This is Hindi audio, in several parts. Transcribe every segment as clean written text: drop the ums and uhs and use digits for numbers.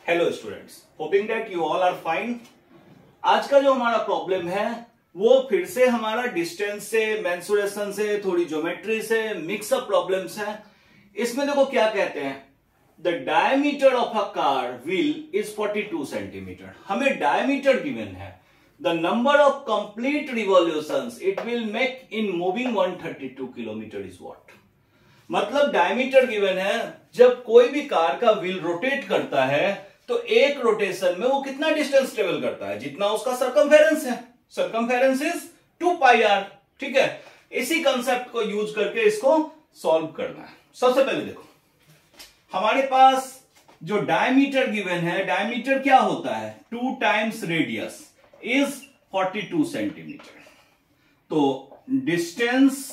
Hello students, hoping that you all are fine. आज का जो हमारा प्रॉब्लम है वो फिर से हमारा डिस्टेंस से, मेंसुरेशन से, थोड़ी ज्योमेट्री से मिक्सअप प्रॉब्लम्स है। इसमें देखो क्या कहते हैं, the diameter of a car wheel is 42 centimetre. हमें डायमीटर गिवन है, the number of complete revolutions it will make in moving 132 kilometre is what. मतलब डायमीटर गिवन है, जब कोई भी कार का व्हील रोटेट करता है तो एक रोटेशन में वो कितना डिस्टेंस ट्रेवल करता है, जितना उसका सरकमफेरेंस है। Circumference is 2 pi r. ठीक है, इसी कंसेप्ट को यूज करके इसको सॉल्व करना है। सबसे पहले देखो, हमारे पास जो डायमीटर गिवन है, डायमीटर क्या होता है, 2 टाइम्स रेडियस इज 42 सेंटीमीटर। तो distance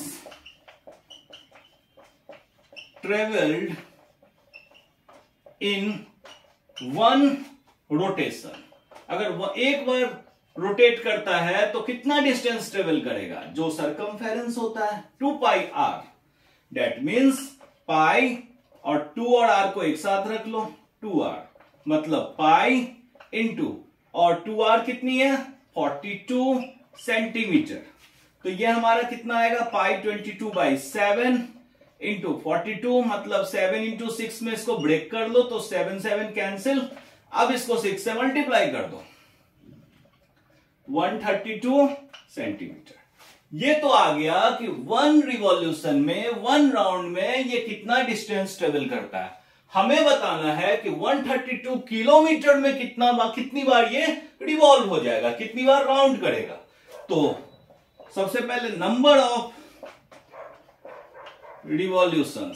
travelled in one rotation, अगर वो एक बार रोटेट करता है तो कितना डिस्टेंस ट्रेवल करेगा, जो सरकमफेरेंस होता है 2 pi r. That means pi और 2 और आर को एक साथ रख लो, 2r मतलब पाई इंटू और 2r कितनी है 42 सेंटीमीटर। तो ये हमारा कितना आएगा, पाई 22/7 इंटू 42 मतलब 7 इंटू 6 में इसको ब्रेक कर लो तो 7 7 कैंसिल। अब इसको 6 से मल्टीप्लाई कर दो, 132 सेंटीमीटर। ये तो आ गया कि वन रिवॉल्यूशन में, वन राउंड में ये कितना डिस्टेंस ट्रेवल करता है। हमें बताना है कि 132 किलोमीटर में कितनी बार ये रिवॉल्व हो जाएगा, कितनी बार राउंड करेगा। तो सबसे पहले number of revolutions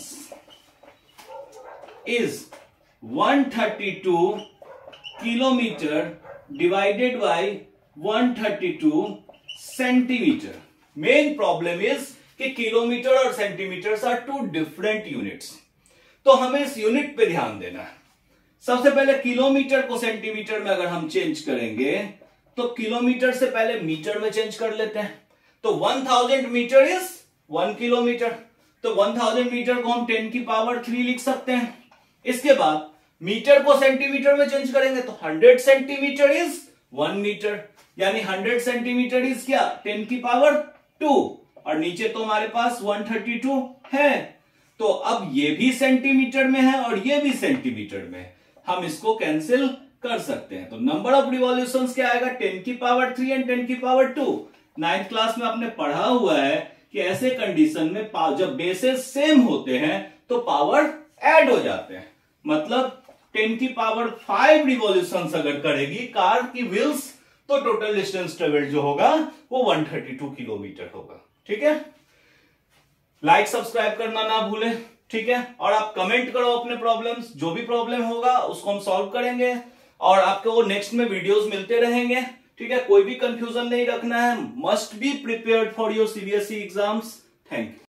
is 132 kilometer divided by 132 centimeter. Main problem is कि किलोमीटर और सेंटीमीटर आर 2 डिफरेंट यूनिट्स। तो हमें इस यूनिट पे ध्यान देना है। सबसे पहले किलोमीटर को सेंटीमीटर में अगर हम चेंज करेंगे तो किलोमीटर से पहले मीटर में चेंज कर लेते हैं। तो 1000 मीटर इज 1 किलोमीटर। तो 1000 मीटर को हम 10 की पावर 3 लिख सकते हैं। इसके बाद मीटर को सेंटीमीटर में चेंज करेंगे तो 100 सेंटीमीटर इज 1 मीटर, यानी 100 सेंटीमीटर इज क्या, 10 की पावर 2। और नीचे तो हमारे पास 132 है, तो अब ये भी सेंटीमीटर में है और ये भी सेंटीमीटर में, हम इसको कैंसिल कर सकते हैं। तो नंबर ऑफ रिवॉल्यूशंस क्या आएगा, 10 की पावर 3 एंड 10 की पावर 2। 9th क्लास में आपने पढ़ा हुआ है कि ऐसे कंडीशन में जब बेसेस सेम होते हैं तो पावर ऐड हो जाते हैं। मतलब 10 की पावर 5 रिवॉल्यूशंस अगर करेगी कार की व्हील्स तो टोटल डिस्टेंस ट्रेवल्ड जो होगा वो 132 किलोमीटर होगा। ठीक है, लाइक सब्सक्राइब करना ना भूलें। ठीक है, और आप कमेंट करो अपने प्रॉब्लम्स, जो भी प्रॉब्लम होगा उसको हम सॉल्व करेंगे और आपको नेक्स्ट में वीडियोस मिलते रहेंगे। ठीक है, कोई भी कंफ्यूजन नहीं रखना है। Must be prepared for your CBSE exams. Thank you.